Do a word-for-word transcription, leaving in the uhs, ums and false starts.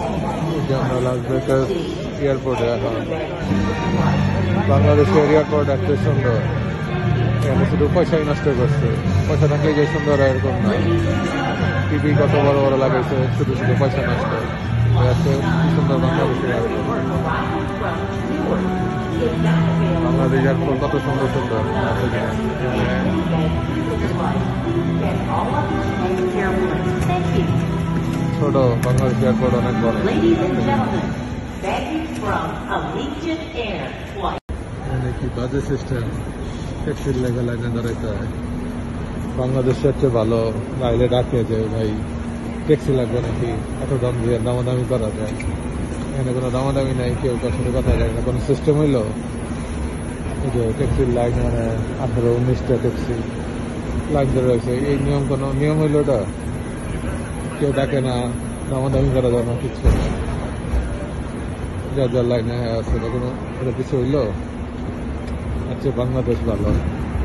আমরা Las Vegas এয়ারপোর্টে এখন। বাংলাদেশের এয়ারপোর্ট এত সুন্দর, এখানে শুধু পয়সাই নষ্ট করছে। পয়সা থাকলে যে সুন্দর এরকম না, টিভি কত বড় বড় লাগাইছে, শুধু শুধু পয়সা নষ্ট। এত সুন্দর বাংলাদেশের এয়ারপোর্ট, বাংলাদেশ এয়ারপোর্ট কত সুন্দর সুন্দর। ছোট বাংলাদেশ এয়ারপোর্ট অনেক বড়। কি বাজে সিস্টেম, ট্যাক্সির লেগে লাইনে দাঁড়াইতে হয়। বাংলাদেশের চেয়ে ভালো গাইলে ডাকে যে ভাই ট্যাক্সি লাগবে নাকি, এত দাম দিয়ে দামাদামি করা যায়। এখানে কোনো দামাদামি নাই, কেউ কার সাথে কথা যায় না, কোনো সিস্টেম হইলো যে ট্যাক্সির লাইন মানে আঠারো উনিশটা ট্যাক্সি লাইন ধরে রয়েছে। এই নিয়ম কোনো নিয়ম হইলো ওটা, কেউ ডাকে না, দামাদামি করা যায় না, কিছু না, যার যার লাইনে আছে কোনো কিছু হইলো। আচ্ছা বাংলাদেশ ভালো।